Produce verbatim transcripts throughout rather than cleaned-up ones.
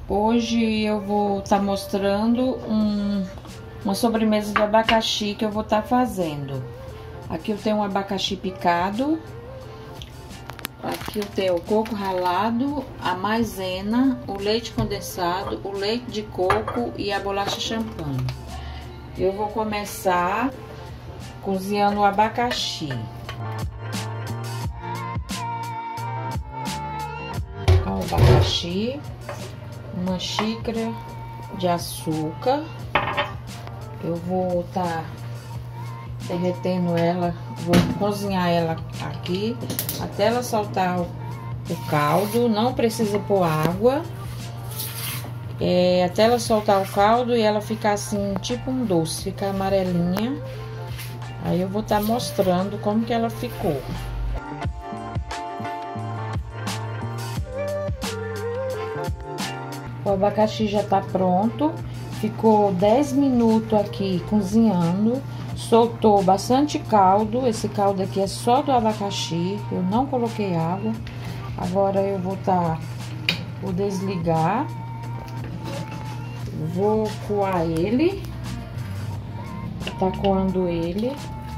Hoje eu vou estar tá mostrando um, uma sobremesa de abacaxi que eu vou estar tá fazendo. Aqui eu tenho um abacaxi picado. Aqui eu tenho o coco ralado, a maisena, o leite condensado, o leite de coco e a bolacha champanhe. Eu vou começar cozinhando o abacaxi. O abacaxi, uma xícara de açúcar. Eu vou estar tá derretendo ela, vou cozinhar ela aqui até ela soltar o, o caldo. Não precisa pôr água, é, até ela soltar o caldo e ela ficar assim, tipo um doce, ficar amarelinha. Aí eu vou estar tá mostrando como que ela ficou. O abacaxi já tá pronto, ficou dez minutos aqui cozinhando, soltou bastante caldo. Esse caldo aqui é só do abacaxi, eu não coloquei água. Agora eu vou tá, vou desligar, vou coar ele, tá coando ele.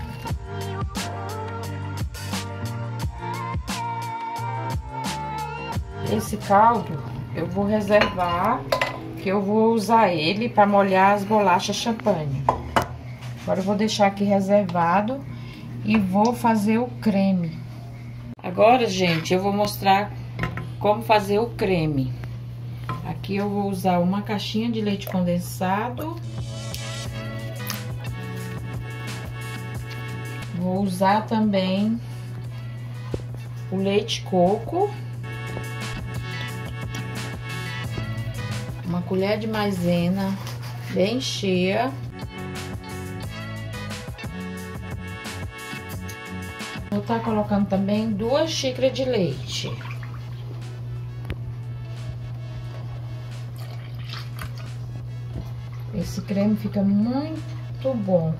Esse caldo eu vou reservar, que eu vou usar ele para molhar as bolachas champanhe. Agora eu vou deixar aqui reservado e vou fazer o creme. Agora, gente, eu vou mostrar como fazer o creme. Aqui eu vou usar uma caixinha de leite condensado. Vou usar também o leite coco. Uma colher de maisena bem cheia. Vou estar colocando também duas xícaras de leite. Esse creme fica muito bom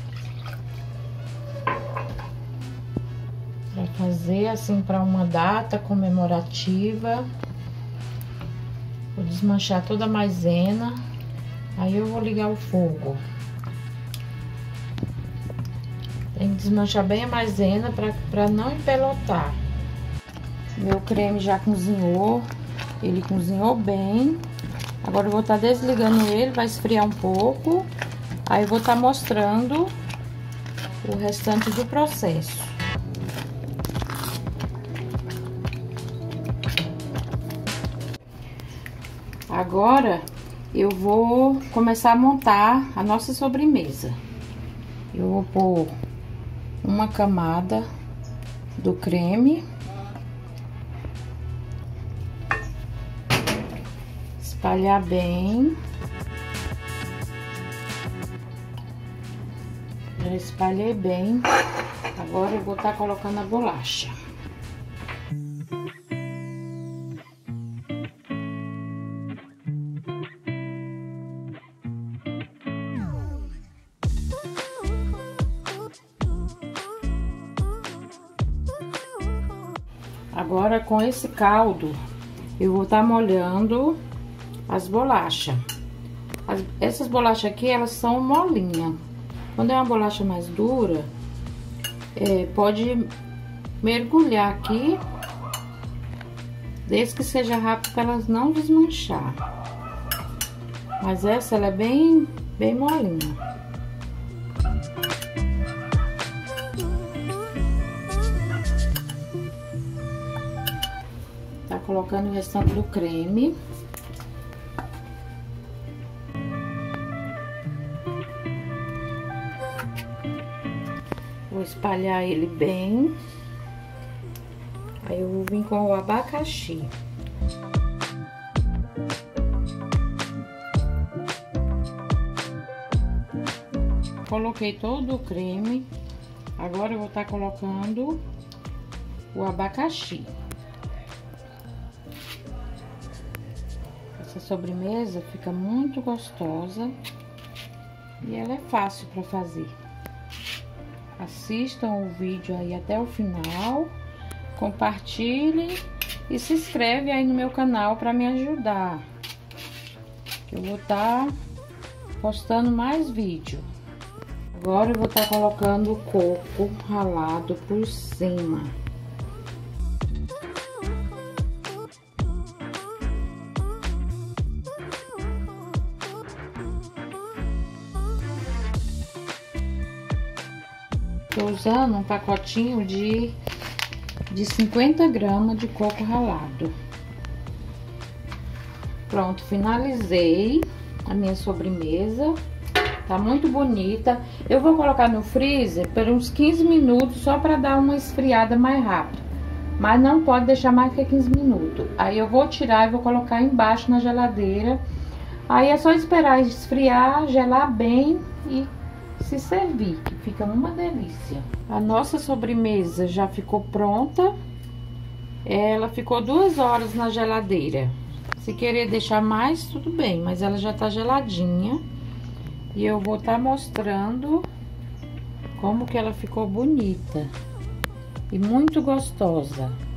para fazer assim para uma data comemorativa. Vou desmanchar toda a maisena, aí eu vou ligar o fogo. Tem que desmanchar bem a maisena para não empelotar. Meu creme já cozinhou, ele cozinhou bem. Agora eu vou estar desligando ele, vai esfriar um pouco. Aí eu vou estar mostrando o restante do processo. Agora eu vou começar a montar a nossa sobremesa. Eu vou pôr uma camada do creme, espalhar bem. Já espalhei bem. Agora eu vou estar colocando a bolacha. Agora, com esse caldo, eu vou estar molhando as bolachas. As, essas bolachas aqui, elas são molinhas. Quando é uma bolacha mais dura, é, pode mergulhar aqui, desde que seja rápido para elas não desmanchar. Mas essa, ela é bem, bem molinha. Colocando o restante do creme. Vou espalhar ele bem. Aí eu vou vir com o abacaxi. Coloquei todo o creme. Agora eu vou estar colocando o abacaxi. Essa sobremesa fica muito gostosa e ela é fácil para fazer. Assistam o vídeo aí até o final, compartilhem e se inscreve aí no meu canal para me ajudar. que eu vou estar postando mais vídeo. Agora eu vou estar colocando o coco ralado por cima. Tô usando um pacotinho de, de cinquenta gramas de coco ralado. Pronto, finalizei a minha sobremesa. Tá muito bonita. Eu vou colocar no freezer por uns quinze minutos, só para dar uma esfriada mais rápido. Mas não pode deixar mais que quinze minutos. Aí eu vou tirar e vou colocar embaixo na geladeira. Aí é só esperar esfriar, gelar bem e se servir, que fica uma delícia. A nossa sobremesa já ficou pronta. Ela ficou duas horas na geladeira. Se querer deixar mais, tudo bem, mas ela já tá geladinha. E eu vou estar mostrando como que ela ficou bonita e muito gostosa.